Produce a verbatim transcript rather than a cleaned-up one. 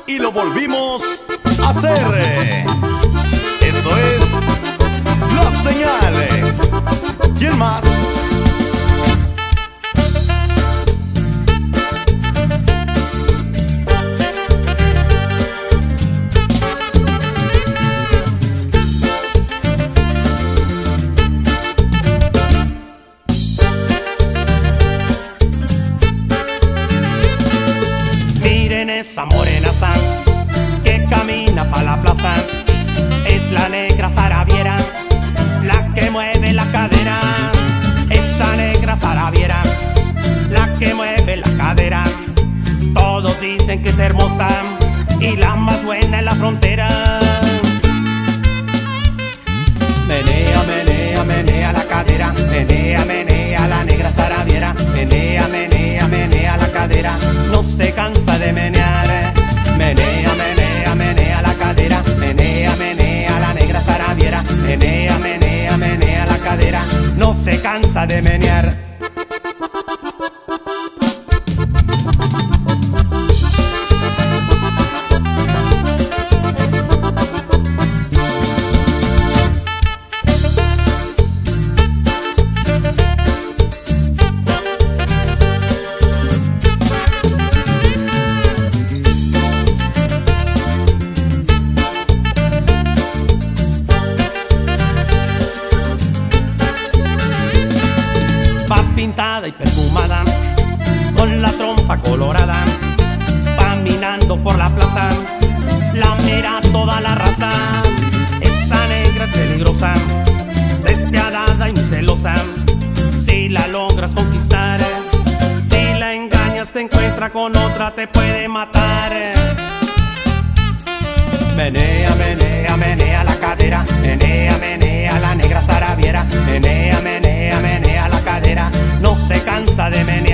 y lo volvimos a hacer. Esto es La Señal. ¿Quién más? Esa morenaza que camina pa' la plaza es la negra Saraviera, la que mueve la cadera. Esa negra Saraviera, la que mueve la cadera. Todos dicen que es hermosa y la más buena en la frontera. Menea, menea, menea la cadera, menea, menea la negra Saraviera, menea, menea, menea la cadera, no se cansa de menear. Menea, menea, menea la cadera, menea, menea la negra Saraviera, menea, menea, menea la cadera, no se cansa de menear. Pintada y perfumada, con la trompa colorada, caminando por la plaza, la mira toda la raza. Esa negra es peligrosa, despiadada y muy celosa. Si la logras conquistar, si la engañas te encuentra con otra, te puede matar. Menea, menea, menea la cadera, menea, menea la negra Saraviera, menea, menea, menea la cadera, no se cansa de menear.